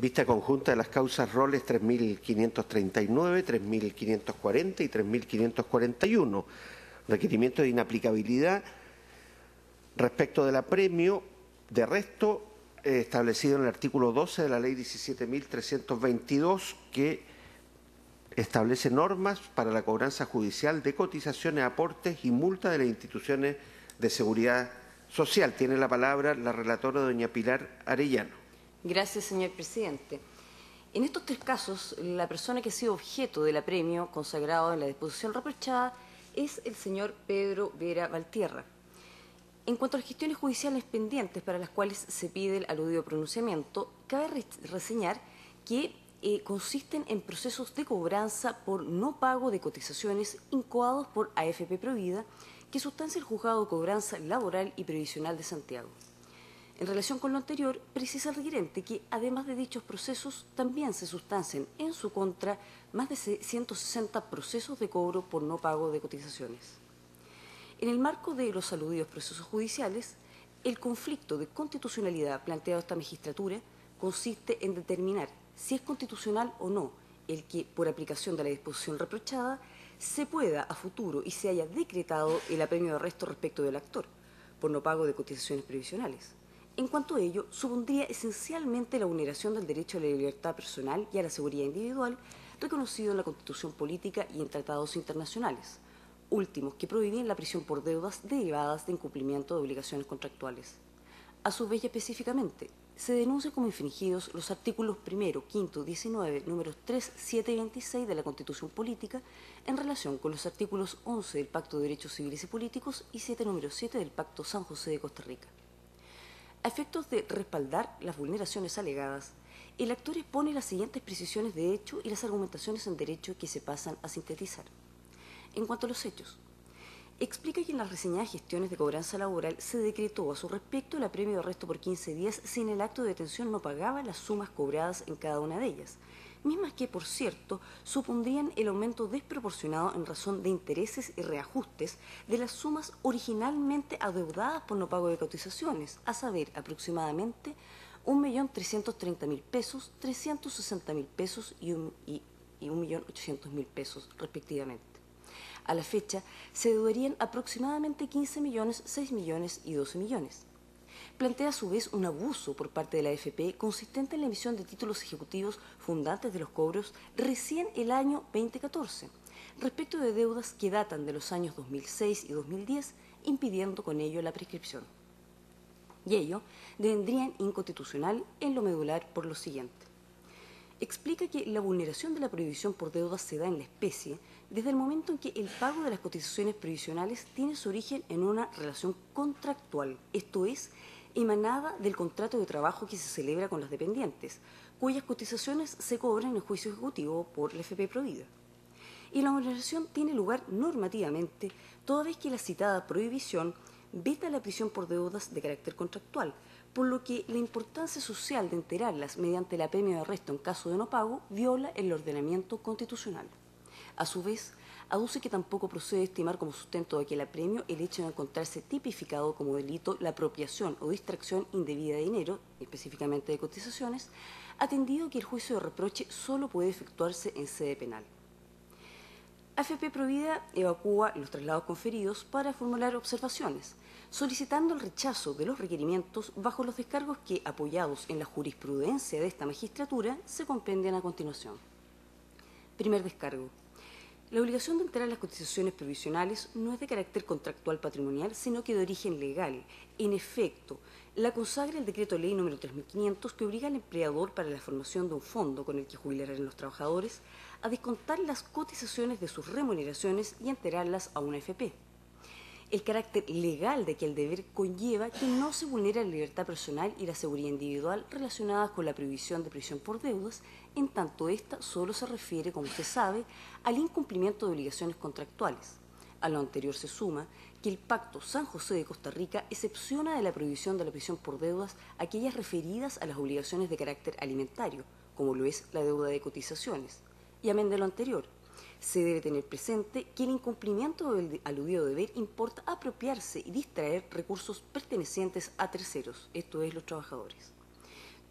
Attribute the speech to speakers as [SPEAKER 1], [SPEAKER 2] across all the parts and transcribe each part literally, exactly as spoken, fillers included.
[SPEAKER 1] Vista conjunta de las causas roles tres mil quinientos treinta y nueve, tres mil quinientos cuarenta y tres mil quinientos cuarenta y uno. Requerimiento de inaplicabilidad respecto del apremio de resto eh, establecido en el artículo doce de la Ley diecisiete mil trescientos veintidós, que establece normas para la cobranza judicial de cotizaciones, aportes y multas de las instituciones de seguridad social. Tiene la palabra la relatora, doña Pilar Arellano.
[SPEAKER 2] Gracias, señor presidente. En estos tres casos, la persona que ha sido objeto del apremio consagrado en la disposición reprochada es el señor Pedro Vera Valtierra. En cuanto a las gestiones judiciales pendientes para las cuales se pide el aludido pronunciamiento, cabe re reseñar que eh, consisten en procesos de cobranza por no pago de cotizaciones incoados por A F P Provida, que sustancia el Juzgado de Cobranza Laboral y Previsional de Santiago. En relación con lo anterior, precisa el requerente que, además de dichos procesos, también se sustancian en su contra más de ciento sesenta procesos de cobro por no pago de cotizaciones. En el marco de los aludidos procesos judiciales, el conflicto de constitucionalidad planteado a esta magistratura consiste en determinar si es constitucional o no el que, por aplicación de la disposición reprochada, se pueda a futuro y se haya decretado el apremio de arresto respecto del actor, por no pago de cotizaciones previsionales. En cuanto a ello, supondría esencialmente la vulneración del derecho a la libertad personal y a la seguridad individual reconocido en la Constitución Política y en tratados internacionales, últimos que prohíben la prisión por deudas derivadas de incumplimiento de obligaciones contractuales. A su vez, y específicamente, se denuncian como infringidos los artículos primero, quinto, diecinueve, números tres, siete y veintiséis de la Constitución Política en relación con los artículos once del Pacto de Derechos Civiles y Políticos y siete, número siete del Pacto San José de Costa Rica. A efectos de respaldar las vulneraciones alegadas, el actor expone las siguientes precisiones de hecho y las argumentaciones en derecho que se pasan a sintetizar. En cuanto a los hechos, explica que en las reseñadas gestiones de cobranza laboral se decretó a su respecto el apremio de arresto por quince días si en el acto de detención no pagaba las sumas cobradas en cada una de ellas, mismas que, por cierto, supondrían el aumento desproporcionado en razón de intereses y reajustes de las sumas originalmente adeudadas por no pago de cotizaciones, a saber, aproximadamente un millón trescientos treinta mil pesos, trescientos sesenta mil pesos y un millón ochocientos mil pesos, respectivamente. A la fecha, se deudían aproximadamente quince millones, seis millones y doce millones. Plantea a su vez un abuso por parte de la A F P consistente en la emisión de títulos ejecutivos fundantes de los cobros recién el año dos mil catorce, respecto de deudas que datan de los años dos mil seis y dos mil diez, impidiendo con ello la prescripción. Y ello devendrían inconstitucional en lo medular por lo siguiente. Explica que la vulneración de la prohibición por deudas se da en la especie desde el momento en que el pago de las cotizaciones previsionales tiene su origen en una relación contractual, esto es, emanada del contrato de trabajo que se celebra con los dependientes, cuyas cotizaciones se cobran en el juicio ejecutivo por la A F P Provida. Y la vulneración tiene lugar normativamente toda vez que la citada prohibición veta la prisión por deudas de carácter contractual, por lo que la importancia social de enterarlas mediante el apremio de arresto en caso de no pago viola el ordenamiento constitucional. A su vez, aduce que tampoco procede estimar como sustento de aquel apremio el hecho de encontrarse tipificado como delito la apropiación o distracción indebida de dinero, específicamente de cotizaciones, atendido que el juicio de reproche solo puede efectuarse en sede penal. A F P Provida evacúa los traslados conferidos para formular observaciones, solicitando el rechazo de los requerimientos bajo los descargos que, apoyados en la jurisprudencia de esta magistratura, se compendian a continuación. Primer descargo. La obligación de enterar las cotizaciones provisionales no es de carácter contractual patrimonial, sino que de origen legal. En efecto, la consagra el decreto ley número tres mil quinientos que obliga al empleador para la formación de un fondo con el que jubilarán los trabajadores a descontar las cotizaciones de sus remuneraciones y enterarlas a una A F P. El carácter legal de aquel deber conlleva que no se vulnera la libertad personal y la seguridad individual relacionadas con la prohibición de prisión por deudas, en tanto ésta solo se refiere, como se sabe, al incumplimiento de obligaciones contractuales. A lo anterior se suma que el Pacto San José de Costa Rica excepciona de la prohibición de la prisión por deudas aquellas referidas a las obligaciones de carácter alimentario, como lo es la deuda de cotizaciones. Y amén de lo anterior, se debe tener presente que el incumplimiento del aludido deber importa apropiarse y distraer recursos pertenecientes a terceros, esto es, los trabajadores.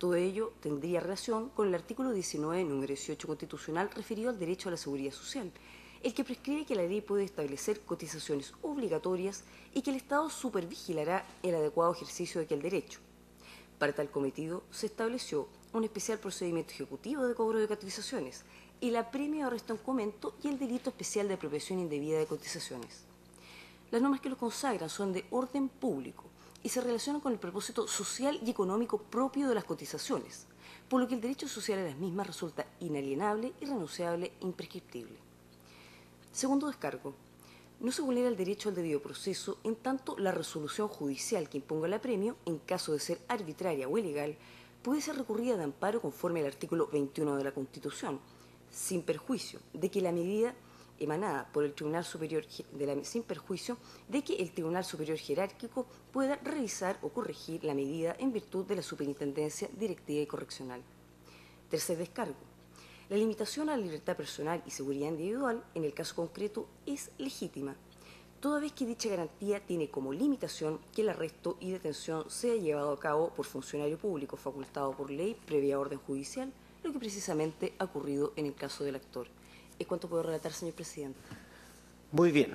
[SPEAKER 2] Todo ello tendría relación con el artículo diecinueve, número dieciocho constitucional, referido al derecho a la seguridad social, el que prescribe que la ley puede establecer cotizaciones obligatorias y que el Estado supervigilará el adecuado ejercicio de aquel derecho. Para tal cometido, se estableció un especial procedimiento ejecutivo de cobro de cotizaciones, el apremio de arresto en comento y el delito especial de apropiación indebida de cotizaciones. Las normas que lo consagran son de orden público y se relacionan con el propósito social y económico propio de las cotizaciones, por lo que el derecho social a las mismas resulta inalienable, irrenunciable e imprescriptible. Segundo descargo. No se vulnera el derecho al debido proceso en tanto la resolución judicial que imponga el apremio, en caso de ser arbitraria o ilegal, puede ser recurrida de amparo conforme al artículo veintiuno de la Constitución, sin perjuicio de que la medida emanada por el Tribunal Superior de la, sin perjuicio de que el Tribunal Superior Jerárquico pueda revisar o corregir la medida en virtud de la Superintendencia Directiva y Correccional. Tercer descargo. La limitación a la libertad personal y seguridad individual, en el caso concreto, es legítima, toda vez que dicha garantía tiene como limitación que el arresto y detención sea llevado a cabo por funcionario público facultado por ley previa orden judicial, lo que precisamente ha ocurrido en el caso del actor. Es cuanto puedo relatar, señor presidente.
[SPEAKER 1] Muy bien.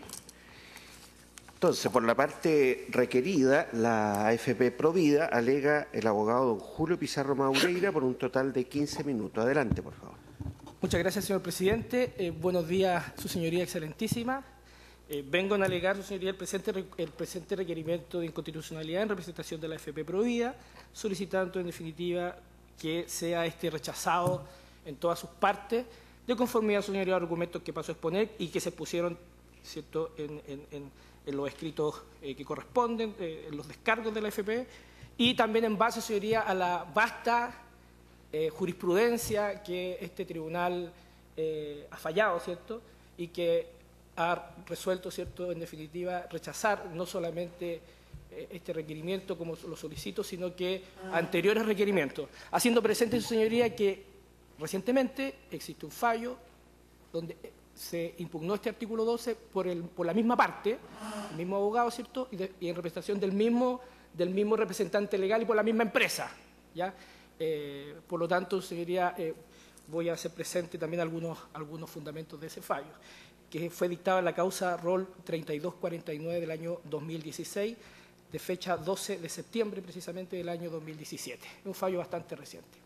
[SPEAKER 1] Entonces, por la parte requerida, la A F P Provida alega el abogado don Julio Pizarro Maureira por un total de quince minutos. Adelante, por favor.
[SPEAKER 3] Muchas gracias, señor presidente. Eh, buenos días, su señoría excelentísima. Eh, vengo a alegar, su señoría, el presente, el presente requerimiento de inconstitucionalidad en representación de la A F P Provida, solicitando en definitiva que sea este rechazado en todas sus partes, de conformidad, su señoría, a los argumentos que pasó a exponer y que se pusieron, ¿cierto?, en, en, en, en los escritos eh, que corresponden, eh, en los descargos de la A F P, y también en base, su señoría, a la vasta eh, jurisprudencia que este tribunal eh, ha fallado, ¿cierto?, y que ha resuelto, ¿cierto?, en definitiva, rechazar no solamente eh, este requerimiento como lo solicito, sino que anteriores requerimientos, haciendo presente, su señoría, que recientemente existe un fallo donde se impugnó este artículo doce por, el, por la misma parte, el mismo abogado, ¿cierto?, y, de, y en representación del mismo, del mismo representante legal y por la misma empresa, ¿ya? Eh, por lo tanto, señoría, eh, voy a hacer presente también algunos, algunos fundamentos de ese fallo, que fue dictada en la causa R O L treinta y dos cuarenta y nueve del año dos mil dieciséis, de fecha doce de septiembre precisamente del año dos mil diecisiete. Es un fallo bastante reciente.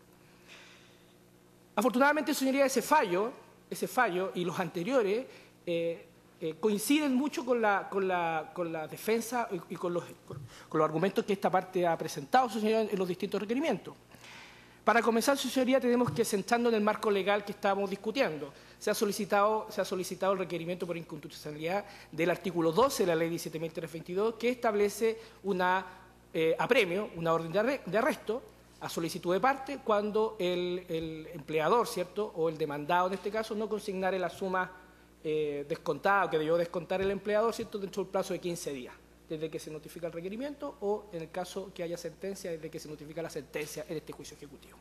[SPEAKER 3] Afortunadamente, señoría, ese fallo, ese fallo y los anteriores eh, eh, coinciden mucho con la, con la, con la defensa y, y con, los, con, con los argumentos que esta parte ha presentado, señoría, en los distintos requerimientos. Para comenzar, su señoría, tenemos que centrarnos en el marco legal que estamos discutiendo. Se ha solicitado, se ha solicitado el requerimiento por inconstitucionalidad del artículo doce de la Ley diecisiete mil trescientos veintidós, que establece una eh, apremio, una orden de, arre de arresto a solicitud de parte cuando el, el empleador, ¿cierto?, o el demandado en este caso, no consignare la suma eh, descontada o que debió descontar el empleador, ¿cierto?, dentro del plazo de quince días. Desde que se notifica el requerimiento o, en el caso que haya sentencia, desde que se notifica la sentencia en este juicio ejecutivo.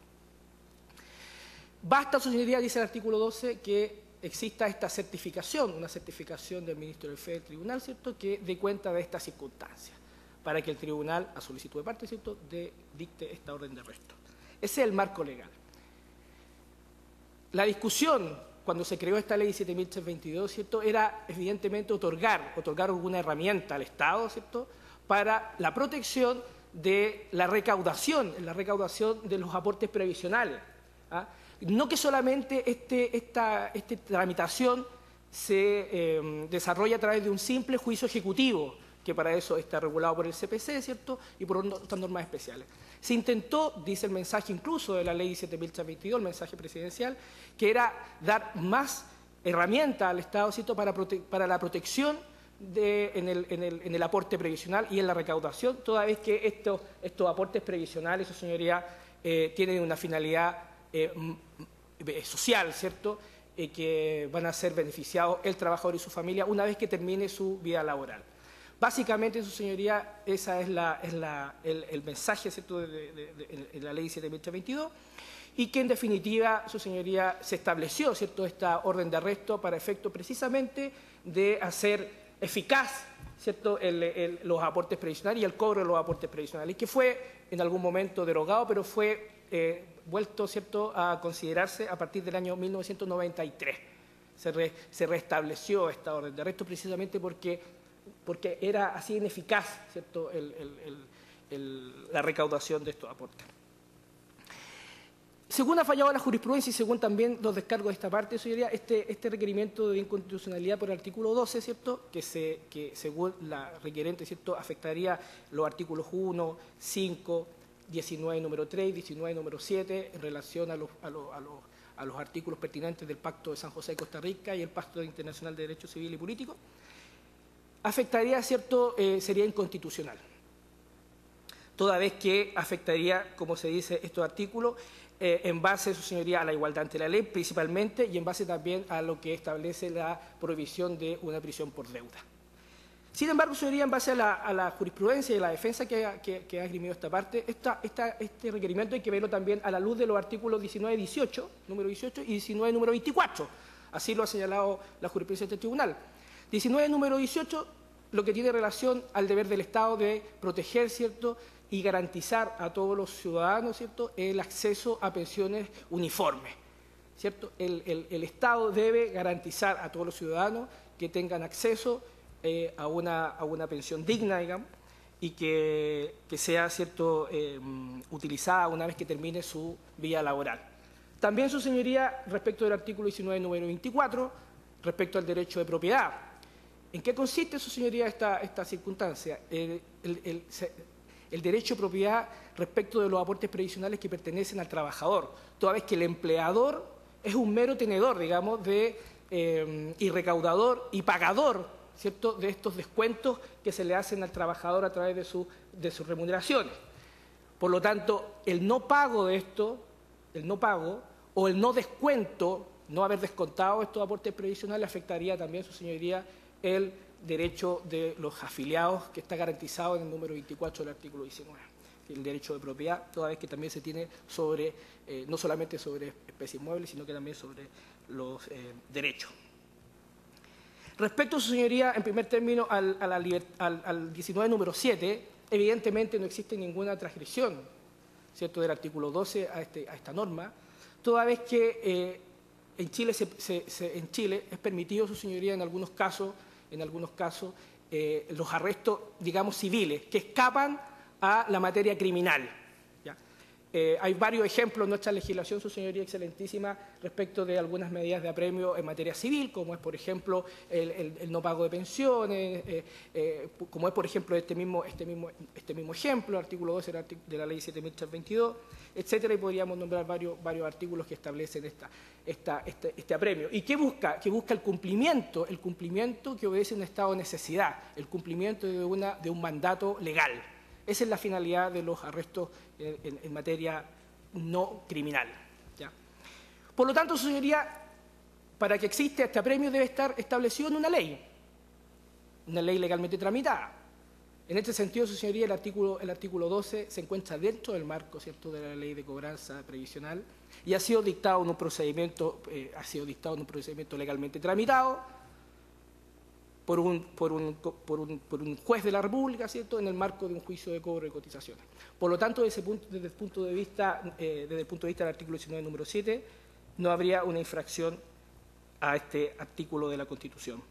[SPEAKER 3] Basta, su señoría, dice el artículo doce, que exista esta certificación, una certificación del ministro del F E del tribunal, ¿cierto?, que dé cuenta de estas circunstancias, para que el tribunal, a solicitud de parte, ¿cierto?, de, dicte esta orden de arresto. Ese es el marco legal. La discusión, cuando se creó esta ley diecisiete mil trescientos veintidós, ¿cierto?, era evidentemente otorgar, otorgar alguna herramienta al Estado, ¿cierto?, para la protección de la recaudación, la recaudación de los aportes previsionales. ¿Ah? No que solamente este, esta, esta tramitación se eh, desarrolla a través de un simple juicio ejecutivo, que para eso está regulado por el C P C, ¿cierto?, y por otras normas especiales. Se intentó, dice el mensaje incluso de la ley diecisiete mil trescientos veintidós, el mensaje presidencial, que era dar más herramientas al Estado, ¿cierto?, para, para la protección de, en, el, en, el, en el aporte previsional y en la recaudación, toda vez que estos, estos aportes previsionales, su señoría, eh, tienen una finalidad eh, social, ¿cierto?, eh, que van a ser beneficiados el trabajador y su familia una vez que termine su vida laboral. Básicamente, su señoría, ese es, la, es la, el, el mensaje, ¿cierto?, de, de, de, de la ley diecisiete mil trescientos veintidós, y que en definitiva, su señoría, se estableció, ¿cierto?, esta orden de arresto para efecto precisamente de hacer eficaz, ¿cierto?, el, el, los aportes previsionales y el cobro de los aportes previsionales, que fue en algún momento derogado, pero fue eh, vuelto, ¿cierto?, a considerarse a partir del año mil novecientos noventa y tres. Se, re, se restableció esta orden de arresto precisamente porque, porque era así ineficaz, ¿cierto?, el, el, el, el, la recaudación de estos aportes. Según ha fallado la jurisprudencia y según también los descargos de esta parte, señoría, este, este requerimiento de inconstitucionalidad por el artículo doce, ¿cierto?, que, se, que según la requerente, ¿cierto?, afectaría los artículos uno, cinco, diecinueve número tres, diecinueve número siete en relación a los, a, los, a, los, a los artículos pertinentes del Pacto de San José de Costa Rica y el Pacto Internacional de Derecho Civil y Político, afectaría, ¿cierto?, eh, sería inconstitucional, toda vez que afectaría, como se dice, estos artículos, Eh, en base, su señoría, a la igualdad ante la ley principalmente y en base también a lo que establece la prohibición de una prisión por deuda. Sin embargo, su señoría, en base a la, a la jurisprudencia y a la defensa que, que, que ha esgrimido esta parte, esta, esta, este requerimiento hay que verlo también a la luz de los artículos diecinueve dieciocho, número dieciocho, y diecinueve número veinticuatro. Así lo ha señalado la jurisprudencia de este tribunal. diecinueve número dieciocho, lo que tiene relación al deber del Estado de proteger, ¿cierto?, y garantizar a todos los ciudadanos, ¿cierto?, el acceso a pensiones uniformes, ¿cierto? El, el, el Estado debe garantizar a todos los ciudadanos que tengan acceso eh, a, una, a una pensión digna, digamos, y que, que sea, ¿cierto?, eh, utilizada una vez que termine su vida laboral. También, su señoría, respecto del artículo diecinueve, número veinticuatro, respecto al derecho de propiedad. ¿En qué consiste, su señoría, esta, esta circunstancia? El, el, el, el derecho de propiedad respecto de los aportes previsionales que pertenecen al trabajador, toda vez que el empleador es un mero tenedor, digamos, de, eh, y recaudador y pagador, ¿cierto?, de estos descuentos que se le hacen al trabajador a través de, su, de sus remuneraciones. Por lo tanto, el no pago de esto, el no pago o el no descuento, no haber descontado estos aportes previsionales, afectaría también, su señoría, el derecho de los afiliados que está garantizado en el número veinticuatro del artículo diecinueve, el derecho de propiedad, toda vez que también se tiene sobre, eh, no solamente sobre especies muebles, sino que también sobre los eh, derechos. Respecto, su señoría, en primer término, al, a la al, al diecinueve número siete, evidentemente no existe ninguna transgresión, ¿cierto?, del artículo doce a, este, a esta norma, toda vez que eh, en, Chile se, se, se, en Chile es permitido, su señoría, en algunos casos, en algunos casos, eh, los arrestos, digamos, civiles, que escapan a la materia criminal. ¿Ya? Eh, hay varios ejemplos en nuestra legislación, su señoría excelentísima, respecto de algunas medidas de apremio en materia civil, como es, por ejemplo, el, el, el no pago de pensiones, eh, eh, como es, por ejemplo, este mismo, este mismo, este mismo ejemplo, el artículo doce de la ley siete mil trescientos veintidós, etcétera, y podríamos nombrar varios, varios artículos que establecen esta, esta, este, este apremio. ¿Y qué busca? Que busca el cumplimiento, el cumplimiento que obedece a un estado de necesidad, el cumplimiento de, una, de un mandato legal. Esa es la finalidad de los arrestos en, en, en materia no criminal. ¿Ya? Por lo tanto, su señoría, para que exista este apremio debe estar establecido en una ley, una ley legalmente tramitada. En este sentido, su señoría, el artículo, el artículo doce se encuentra dentro del marco, ¿cierto?, de la ley de cobranza previsional y ha sido dictado en un procedimiento, eh, ha sido dictado en un procedimiento legalmente tramitado por un, por un, por un, por un juez de la República, ¿cierto?, en el marco de un juicio de cobro de cotizaciones. Por lo tanto, desde, ese punto, desde, el, punto de vista, eh, desde el punto de vista del artículo diecinueve, número siete, no habría una infracción a este artículo de la Constitución.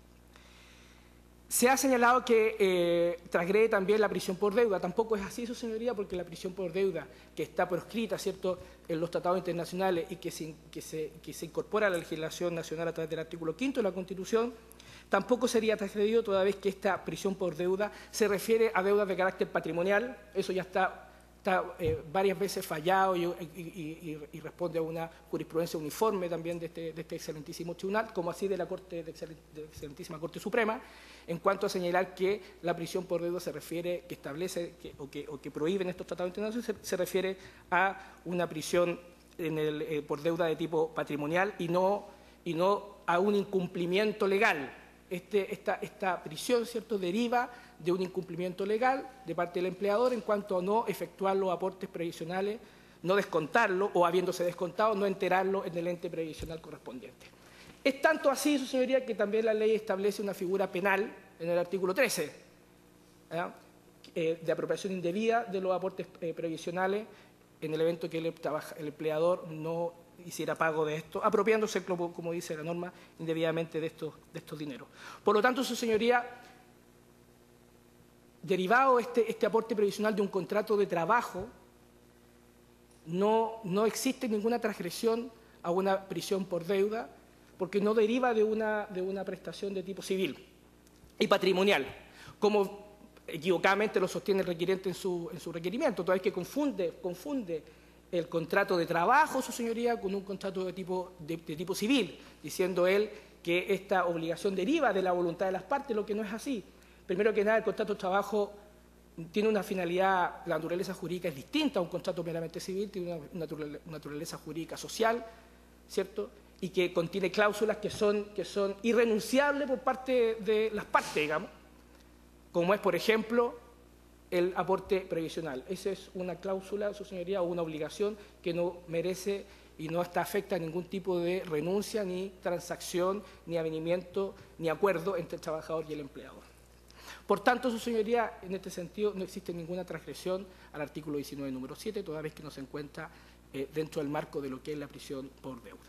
[SPEAKER 3] Se ha señalado que eh, transgrede también la prisión por deuda. Tampoco es así, su señoría, porque la prisión por deuda, que está proscrita, ¿cierto?, en los tratados internacionales y que se, que, se, que se incorpora a la legislación nacional a través del artículo quinto de la Constitución, tampoco sería transgredido toda vez que esta prisión por deuda se refiere a deudas de carácter patrimonial. Eso ya está, está eh, varias veces fallado y, y, y, y responde a una jurisprudencia uniforme también de este, de este excelentísimo tribunal, como así de la Corte de, excelen, de excelentísima Corte Suprema, en cuanto a señalar que la prisión por deuda se refiere, que establece que, o, que, o que prohíben estos tratados internacionales, se, se refiere a una prisión en el, eh, por deuda de tipo patrimonial y no, y no a un incumplimiento legal. Este, esta, esta prisión, ¿cierto?, deriva de un incumplimiento legal de parte del empleador en cuanto a no efectuar los aportes previsionales, no descontarlo o, habiéndose descontado, no enterarlo en el ente previsional correspondiente. Es tanto así, su señoría, que también la ley establece una figura penal en el artículo trece, ¿eh? Eh, de apropiación indebida de los aportes eh, previsionales en el evento que el, el empleador no hiciera pago de esto, apropiándose, como, como dice la norma, indebidamente de estos, de estos dineros. Por lo tanto, su señoría, derivado este, este aporte previsional de un contrato de trabajo, no, no existe ninguna transgresión a una prisión por deuda, porque no deriva de una, de una prestación de tipo civil y patrimonial, como equivocadamente lo sostiene el requiriente en su, en su requerimiento, toda vez que confunde, confunde el contrato de trabajo, su señoría, con un contrato de tipo, de, de tipo civil, diciendo él que esta obligación deriva de la voluntad de las partes, lo que no es así. Primero que nada, el contrato de trabajo tiene una finalidad, la naturaleza jurídica es distinta a un contrato meramente civil, tiene una, una naturaleza jurídica social, ¿cierto?, y que contiene cláusulas que son, que son irrenunciables por parte de las partes, digamos, como es, por ejemplo, el aporte previsional. Esa es una cláusula, su señoría, o una obligación que no merece y no está afecta a ningún tipo de renuncia, ni transacción, ni avenimiento, ni acuerdo entre el trabajador y el empleador. Por tanto, su señoría, en este sentido, no existe ninguna transgresión al artículo diecinueve, número siete, toda vez que no se encuentra eh, dentro del marco de lo que es la prisión por deuda.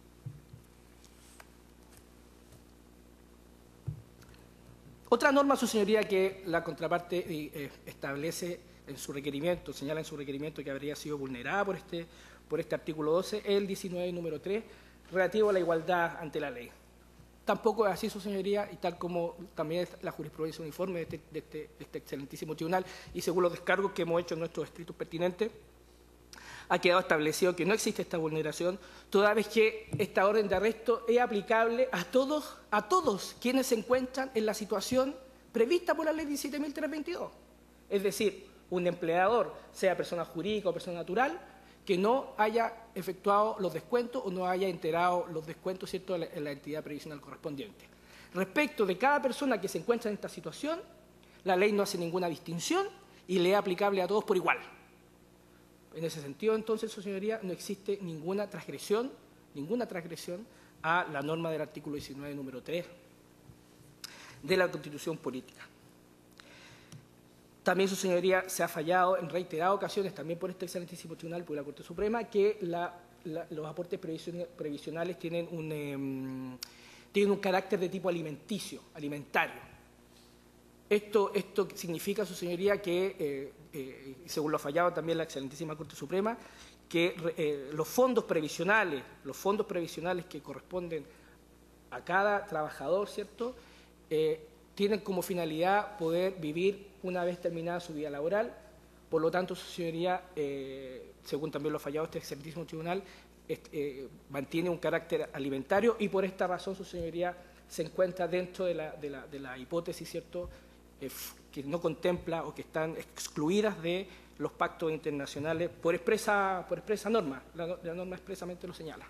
[SPEAKER 3] Otra norma, su señoría, que la contraparte eh, establece en su requerimiento, señala en su requerimiento que habría sido vulnerada por este, por este artículo doce, es el diecinueve, número tres, relativo a la igualdad ante la ley. Tampoco es así, su señoría, y tal como también es la jurisprudencia uniforme de este, de, este, de este excelentísimo tribunal, y según los descargos que hemos hecho en nuestros escritos pertinentes, ha quedado establecido que no existe esta vulneración, toda vez que esta orden de arresto es aplicable a todos, a todos quienes se encuentran en la situación prevista por la ley diecisiete mil trescientos veintidós. Es decir, un empleador, sea persona jurídica o persona natural, que no haya efectuado los descuentos o no haya enterado los descuentos, ¿cierto?, en la entidad previsional correspondiente. Respecto de cada persona que se encuentra en esta situación, la ley no hace ninguna distinción y le es aplicable a todos por igual. En ese sentido, entonces, su señoría, no existe ninguna transgresión, ninguna transgresión a la norma del artículo diecinueve, número tres de la Constitución Política. También, su señoría, se ha fallado en reiteradas ocasiones, también por este excelentísimo tribunal, por la Corte Suprema, que la, la, los aportes previsionales tienen un, eh, tienen un carácter de tipo alimenticio, alimentario. Esto, esto significa, su señoría, que, eh, eh, según lo ha fallado también la excelentísima Corte Suprema, que eh, los fondos previsionales, los fondos previsionales que corresponden a cada trabajador, ¿cierto?, eh, tienen como finalidad poder vivir una vez terminada su vida laboral. Por lo tanto, su señoría, eh, según también lo ha fallado este excelentísimo tribunal, este, eh, mantiene un carácter alimentario y por esta razón, su señoría, se encuentra dentro de la, de la, de la hipótesis, ¿cierto?, eh, que no contempla o que están excluidas de los pactos internacionales por expresa, por expresa norma. La, la norma expresamente lo señala.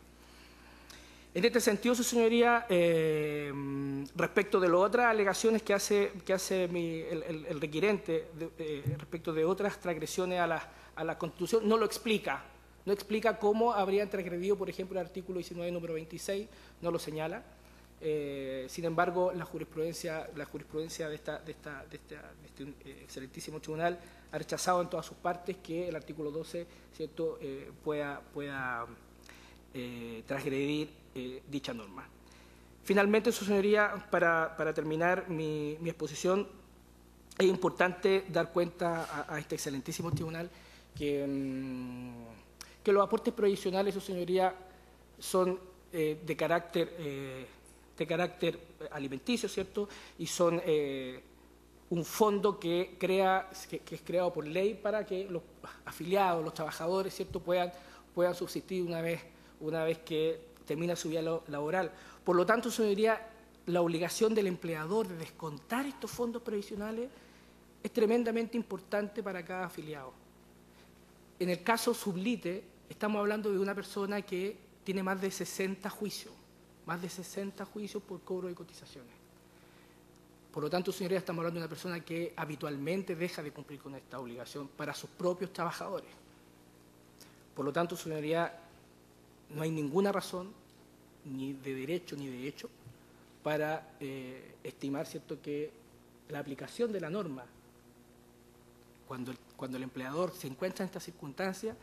[SPEAKER 3] En este sentido, su señoría, eh, respecto de las otras alegaciones que hace, que hace mi, el, el, el requirente de, eh, respecto de otras transgresiones a la, a la Constitución, no lo explica. No explica cómo habrían transgredido, por ejemplo, el artículo diecinueve, número veintiséis, no lo señala. Eh, sin embargo, la jurisprudencia, la jurisprudencia de, esta, de, esta, de, esta, de este eh, excelentísimo tribunal ha rechazado en todas sus partes que el artículo doce, ¿cierto?, eh, pueda, pueda eh, transgredir eh, dicha norma. Finalmente, su señoría, para, para terminar mi, mi exposición, es importante dar cuenta a, a este excelentísimo tribunal que, mmm, que los aportes provisionales, su señoría, son eh, de carácter... Eh, de carácter alimenticio, ¿cierto?, y son eh, un fondo que, crea, que, que es creado por ley para que los afiliados, los trabajadores, ¿cierto?, puedan, puedan subsistir una vez, una vez que termina su vida laboral. Por lo tanto, señoría, la obligación del empleador de descontar estos fondos previsionales es tremendamente importante para cada afiliado. En el caso Sublite, estamos hablando de una persona que tiene más de sesenta juicios. Más de sesenta juicios por cobro de cotizaciones. Por lo tanto, señoría, estamos hablando de una persona que habitualmente deja de cumplir con esta obligación para sus propios trabajadores. Por lo tanto, señoría, no hay ninguna razón, ni de derecho ni de hecho, para eh, estimar, ¿cierto?, que la aplicación de la norma, cuando el, cuando el empleador se encuentra en esta circunstancia,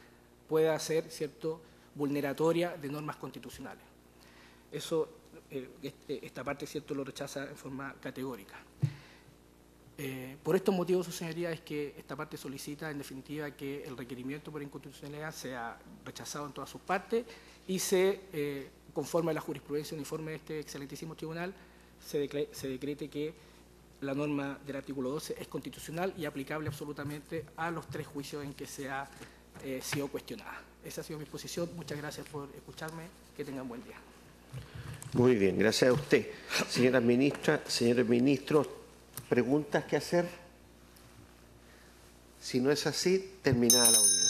[SPEAKER 3] pueda ser, ¿cierto?, vulneratoria de normas constitucionales. Eso, eh, esta parte, ¿cierto?, lo rechaza en forma categórica. Eh, por estos motivos, su señoría, es que esta parte solicita, en definitiva, que el requerimiento por inconstitucionalidad sea rechazado en todas sus partes y se, eh, conforme a la jurisprudencia uniforme de este excelentísimo tribunal, se, decre se decrete que la norma del artículo doce es constitucional y aplicable absolutamente a los tres juicios en que se ha eh, sido cuestionada. Esa ha sido mi posición. Muchas gracias por escucharme. Que tengan buen día.
[SPEAKER 1] Muy bien, gracias a usted. Señora ministra, señores ministros, ¿preguntas que hacer? Si no es así, terminada la audiencia.